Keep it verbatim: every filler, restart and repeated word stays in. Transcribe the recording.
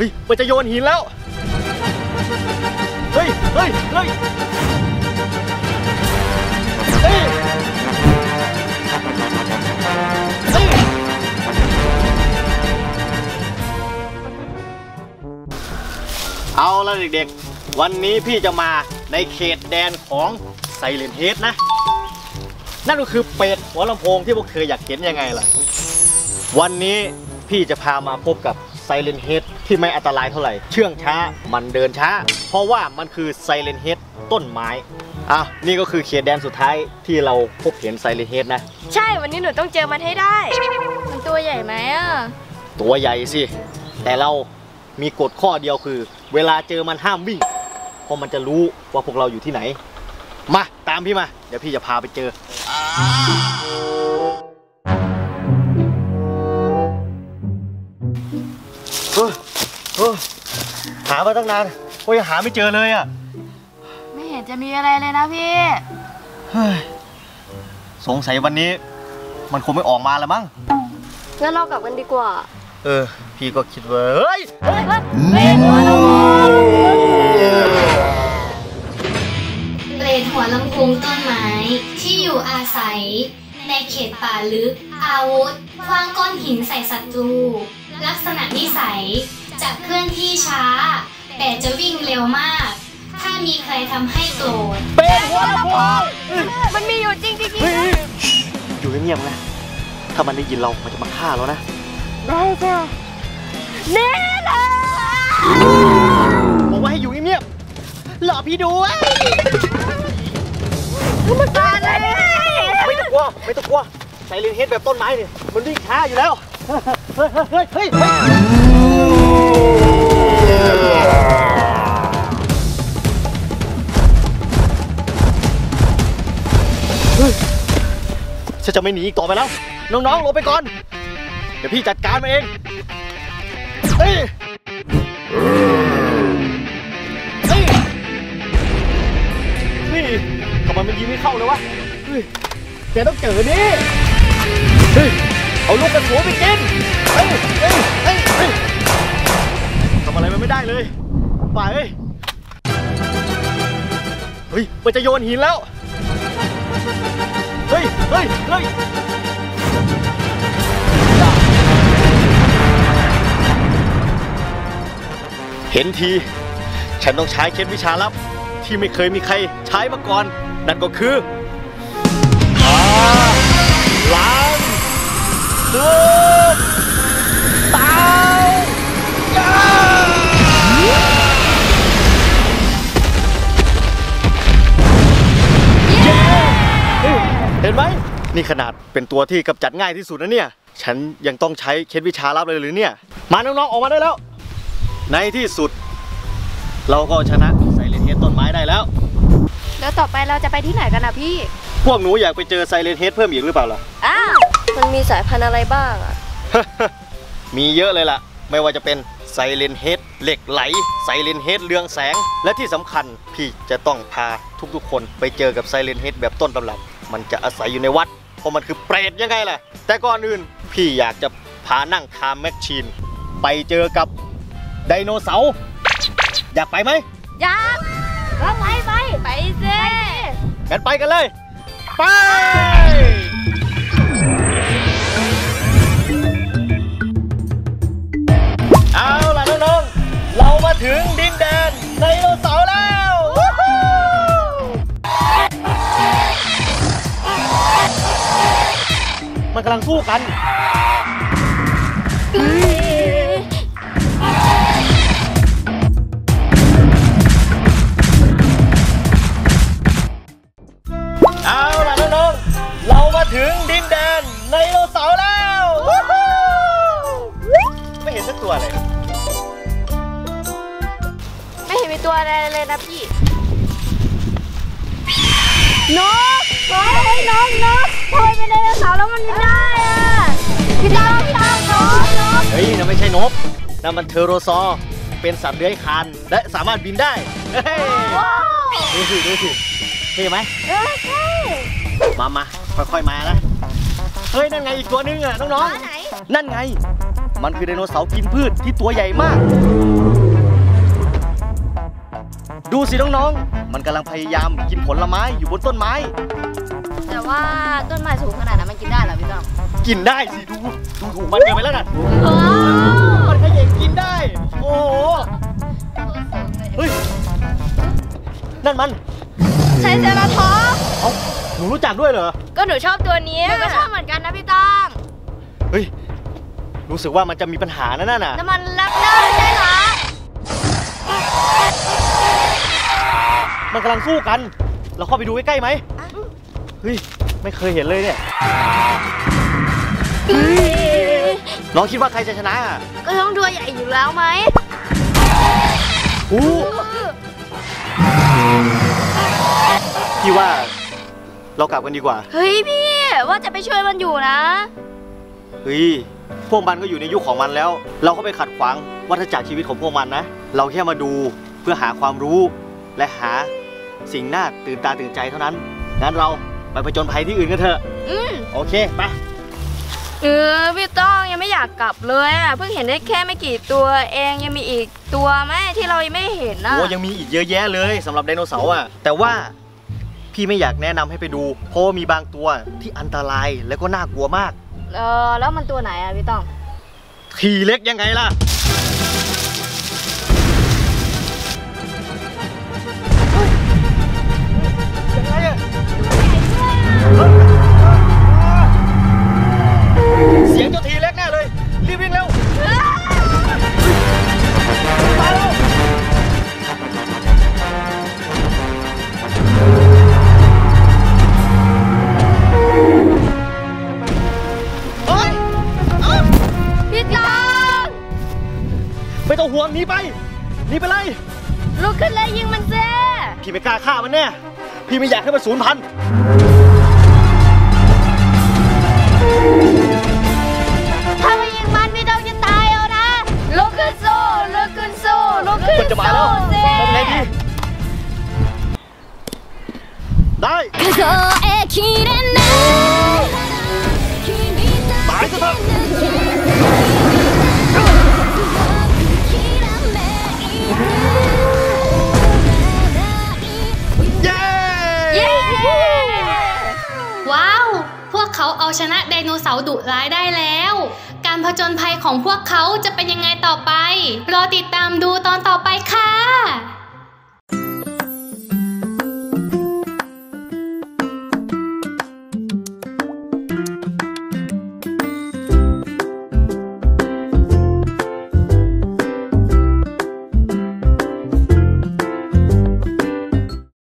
ฮ้ยมันจะโยนหินแล้วเฮ้ยเฮ้ยเฮ้ยเฮ้ยเอาละเด็กๆวันนี้พี่จะมาในเขตแดนของไซเลนเฮดนะนั่นก็คือเป็ดหัวลำโพงที่พวกเธออยากเห็นยังไงล่ะวันนี้พี่จะพามาพบกับไซเลนเฮดที่ไม่อันตรายเท่าไหร่เชื่องช้ามันเดินช้าเพราะว่ามันคือไซเลนเฮดต้นไม้อ่ะนี่ก็คือเขตแดนสุดท้ายที่เราพบเห็นไซเลนเฮดนะใช่วันนี้หนูต้องเจอมันให้ได้มันตัวใหญ่ไหมอ่ะตัวใหญ่สิแต่เรามีกฎข้อเดียวคือเวลาเจอมันห้ามวิ่งเพราะมันจะรู้ว่าพวกเราอยู่ที่ไหนมาตามพี่มาเดี๋ยวพี่จะพาไปเจอเออเออหามาตั้งนานก็ยังหาไม่เจอเลยอ่ะไม่เห็นจะมีอะไรเลยนะพี่สงสัยวันนี้มันคงไม่ออกมาแล้วมั้งงั้นเรากลับกันดีกว่าเออพี่ก็คิดว่าเฮ้ยเฮ้ยเฮ้ยหัวลำโพงเปรตหัวลำโพงต้นไม้ที่อยู่อาศัยในเขตป่าลึกอาวุธคว้างก้อนหินใส่ศัตรูลักษณะนิสัยจะเคลื่อนที่ช้าแต่จะวิ่งเร็วมากถ้ามีใครทำให้โกรธเป็นหัวลำโพงมันมีอยู่จริงจริงอยู่เงียบๆนะถ้ามันได้ยินเรามันจะมาฆ่าเรานะได้จ้ะเน่เลยบอกว่าให้อยู่เงียบๆหล่อพี่ด้วยมันตายเลยไม่ต้องกลัวไม่ต้องกลัวไซเลนเฮดแบบต้นไม้เนี่ยมันวิ่งช้าอยู่แล้วเฮ้ยเฮ้ยเฮ้ยเฮ้ยฉันจะไม่หนีอีกต่อไปแล้วน้องๆลงไปก่อนเดี๋ยวพี่จัดการมาเองเฮ้ยเฮ้ยนี่ทำไมมันยิงไม่เข้าเลยวะเฮ้ยแกต้องเจอนี่เฮ้ยเอาลูกกระสุนไปกินเฮ้ยเฮ้ยเฮ้ยเฮ้ยทำอะไรมันไม่ได้เลยไปเฮ้ยเฮ้ยมันจะโยนหินแล้วเฮ้ยเฮ้ยเฮ้ยเห็นทีฉันต้องใช้เคล็ดวิชาลับที่ไม่เคยมีใครใช้มาก่อนนั่นก็คือล้างเดินตายเห็นไหมนี่ขนาดเป็นตัวที่กำจัดง่ายที่สุดนะเนี่ยฉันยังต้องใช้เคล็ดวิชาลับเลยหรือเนี่ยมาน้องๆออกมาได้แล้วในที่สุดเราก็ชนะไซเลนเฮดต้นไม้ได้แล้วแล้วต่อไปเราจะไปที่ไหนกันนะพี่พวกหนูอยากไปเจอไซเลนเฮดเพิ่มอีกหรือเปล่าล่ะอ้าวมันมีสายพันธุ์อะไรบ้างอ่ะมีเยอะเลยล่ะไม่ว่าจะเป็นไซเลนเฮดเหล็กไหลไซเลนเฮดเรืองแสงและที่สำคัญพี่จะต้องพาทุกๆคนไปเจอกับไซเลนเฮดแบบต้นตำรับมันจะอาศัยอยู่ในวัดเพราะมันคือเปรตยังไงล่ะแต่ก่อนอื่นพี่อยากจะพานั่งไทม์แมชชีนไปเจอกับไดโนเสาร์อยากไปไหมอยากก็ไปไปไปสิงั้นไปกันเลยไปเอาล่ะน้องๆเรามาถึงดินแดนไดโนเสาร์แล้วมันกำลังสู้กันเอาล่ะน้องๆเรามาถึงดินแดนไดโนเสาร์แล้วไม่เห็นสักตัวเลยไม่เห็นมีตัวอะไรเลยนะพี่นกนกนกนกทำไมเป็นไดโนเสาร์แล้วมันไม่ได้อ่ะพี่ดาวพี่ดาวนกนกเฮ้ยนั่นไม่ใช่นกนั่นมันเทอโรซอร์เป็นสัตว์เลื้อยคลานและสามารถบินได้ดูสิดูสิเห็นไหมเออใช่มามาค่อยๆมานะเฮ้ยนั่นไงอีกตัวนึงอ่ะน้องๆนั่นไงมันคือไดโนเสาร์กินพืชที่ตัวใหญ่มากดูสิน้องๆมันกำลังพยายามกินผลไม้อยู่บนต้นไม้แต่ว่าต้นไม้สูงขนาดนั้นมันกินได้เหรอพี่ต้อมกินได้สิดูดูถูกมันเกินไปแล้วนะมันขยันกินได้โอ้โหเฮ้ยนั่นมันไทรเซราทอปส์เอ้าหนูรู้จักด้วยเหรอก็หนูชอบตัวนี้หนูก็ชอบเหมือนกันนะพี่ต้อมเฮ้ยรู้สึกว่ามันจะมีปัญหานะนั่นน่ะน้ำมันลักเนอร์ใช่เหรอมันกำลังสู้กันเราเข้าไปดูใกล้ๆไหมเฮ้ยไม่เคยเห็นเลยเนี่ยน้องคิดว่าใครจะชนะก็ต้องตัวใหญ่อยู่แล้วไหมอู้พี่ว่าเรากลับกันดีกว่าเฮ้ยพี่ว่าจะไปช่วยมันอยู่นะเฮ้ยพวกมันก็อยู่ในยุคของมันแล้วเราก็ไปขัดขวางวัฏจักรชีวิตของพวกมันนะเราแค่มาดูเพื่อหาความรู้และหาสิ่งน่าตื่นตาตื่นใจเท่านั้นงั้นเราไปผจญภัยที่อื่นกันเถอะอืมโอเคไปเออพี่ต้องยังไม่อยากกลับเลยอ่ะเพิ่งเห็นได้แค่ไม่กี่ตัวเองยังมีอีกตัวไหมที่เรายังไม่เห็นนะโอ้ยังมีอีกเยอะแยะเลยสำหรับไดโนเสาร์อ่ะแต่ว่าพี่ไม่อยากแนะนำให้ไปดูเพราะมีบางตัวที่อันตรายและก็น่ากลัวมากเออแล้วมันตัวไหนอ่ะพี่ต้องทีเล็กยังไงล่ะยังไงอ่ะเสียงเจ้าทีเล็กแน่เลยรีบวิ่งเร็วมาเร็วพี่จองไม่ต้องห่วงหนีไปหนีไปเลยลุกขึ้นเลยยิงมันเซ่พี่ไม่กล้าฆ่ามันแน่พี่ไม่อยากให้มันสูญพันธุ์ถ้าไม่ยิงมันพี่ต้องจะตายเอานะลุกขึ้นสู้ลุกขึ้นสู้ลุกขึ้นสู้เซ่ได้ตายซะเถอะว้าวพวกเขาเอาชนะไดโนเสาร์ดุร้ายได้แล้วการผจญภัยของพวกเขาจะเป็นยังไงต่อไปรอติดตามดูตอนต่อไปค่ะ